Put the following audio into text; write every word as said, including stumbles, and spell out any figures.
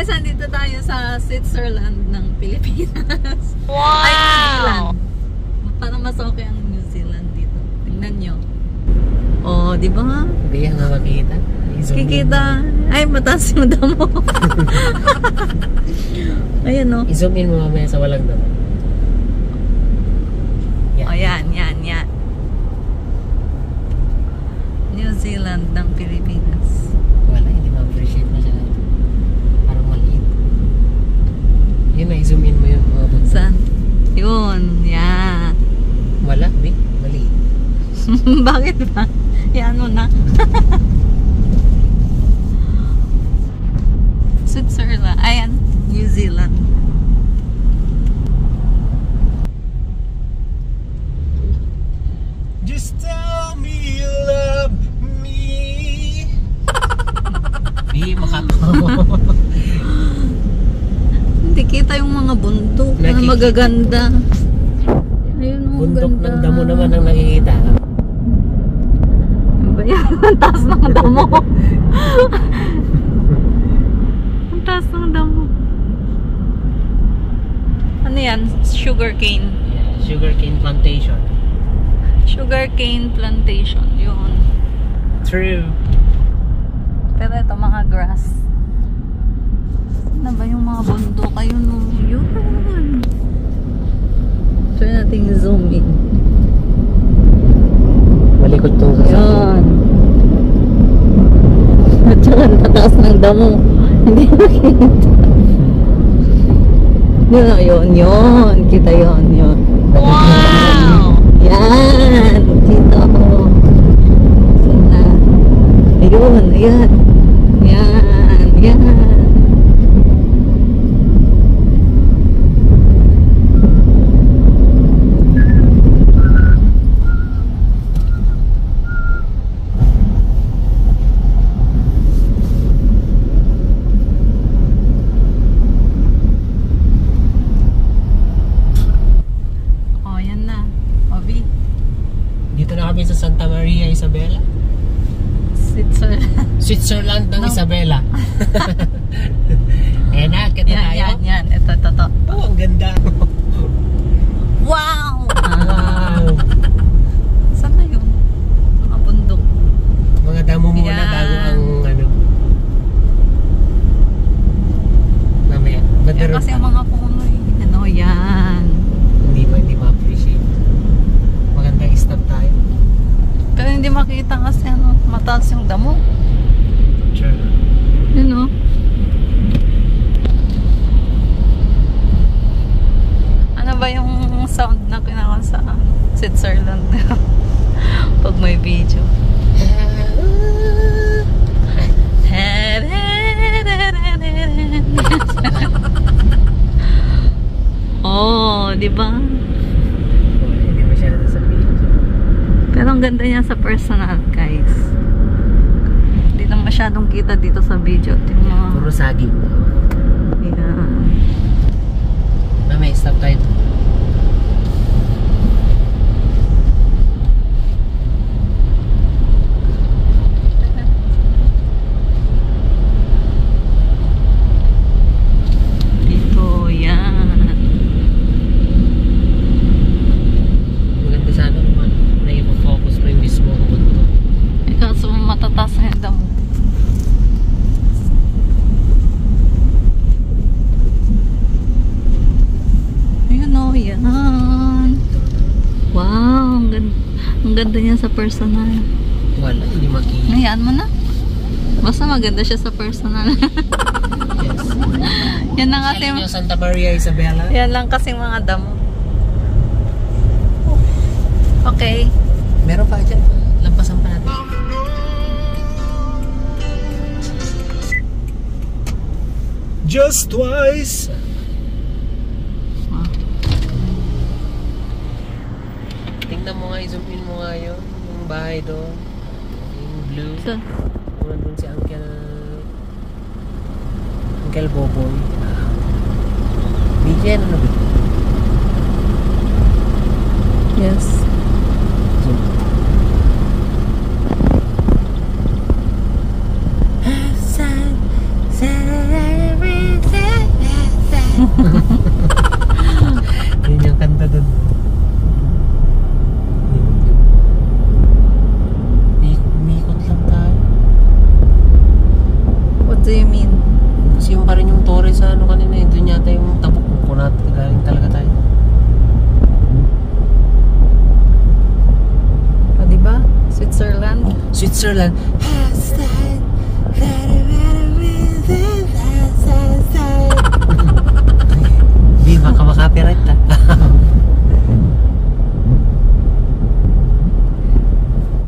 Guys, andito tayo sa Switzerland ng Pilipinas. Wow! Ay, New Zealand. Parang mas okay ang New Zealand dito. Tingnan nyo. Oh, di ba? Hindi yan nga makikita. Kikita. Ay, mataas yung damo. Ayan o. I-zoom in mo mamaya sa walang damo. Yeah. Oh, yan, yan, yan. New Zealand ng Pilipinas. Wala, hindi ma-appreciate na siya. Parang maliit. Yun na, i-zoom in mo yun mga bundok. Saan? Yun, yan. Wala, Vic. Maliit. Bakit ba? Yan mo na. Switzerland. Ayan, New Zealand. Just tell me you love me. Di, makatawa. Hindi kita yung mga bundok na Nakikita. magaganda. Ayun, oh, Bundok ganda. ng damo naman ang nakikita. Ano ba yan? Ang taas ng damo. Ang taas ng damo. Ano yan? Sugar cane. Yeah, sugarcane plantation. Sugar cane plantation. Yun. True. Pero ito mga grass. Ano ba yung mga bundok? Ayun, oh. Yun. Try natin zoom in. Malikot tong Yan. At saka nataas ng damo. Hindi makita. Yun, yun, yun. Kita yun, yun. Wow! Yan. Kita ko. Sana. Ayun, ayan. Yan, yan. Sa Santa Maria Isabela. Switzerland. Switzerland ng No. Isabela. Eh na, kita Yan, tayo. yan, yan. Ito, ito, ito. Oh, ang ganda. Wow! Wow. Saan na yun? Mga bundok. Mga damo muna Yan. bago ang ano. Mamaya. Yan Madaroon kasi pa. ang mga puno eh. Ano, yan. Hindi pa, hindi ma-appreciate. Magandang stop tayo. Pero hindi makita kasi ano, mataas yung damo. Sure. Yun o. Ano ba yung sound na kinakon sa Switzerland? Pag may video. Oh, di ba? Hindi masyado sa video. Pero ang ganda niya sa personal, guys. Hindi lang masyadong kita dito sa video. Yung mga... Puro saging. Yeah. Mamaya, stop tayo. Dito, yan. Maganda sana naman. Na-focus mo yung mismo ang mundo. Eh, kaso matataas na yung damo. Ayun o, yan. Wow, ang ganda, ang ganda niya sa personal. Wala, hindi makikita. Hayaan mo na. Basta maganda siya sa personal. Yes. Yan lang kasi, Alam niyo, Santa Maria Isabela? yan lang kasi mga damo. Okay. Meron pa dyan. Lampasan pa natin. Just twice. Ah. Tingnan mo nga, i-zoom in mo nga yun. Yung bahay doon. Yung blue. So, Kung nandun si Uncle... Uncle Boboy. Bigyan, ano ba? yes. Zoom. Sad, sad, Yun yung kanta dun. Umikot lang tayo. What do you mean? Kasi yung pa rin yung Torre sa ano kanina eh. Doon yata yung tabok kung natin galing talaga tayo. O, diba? Switzerland. Switzerland.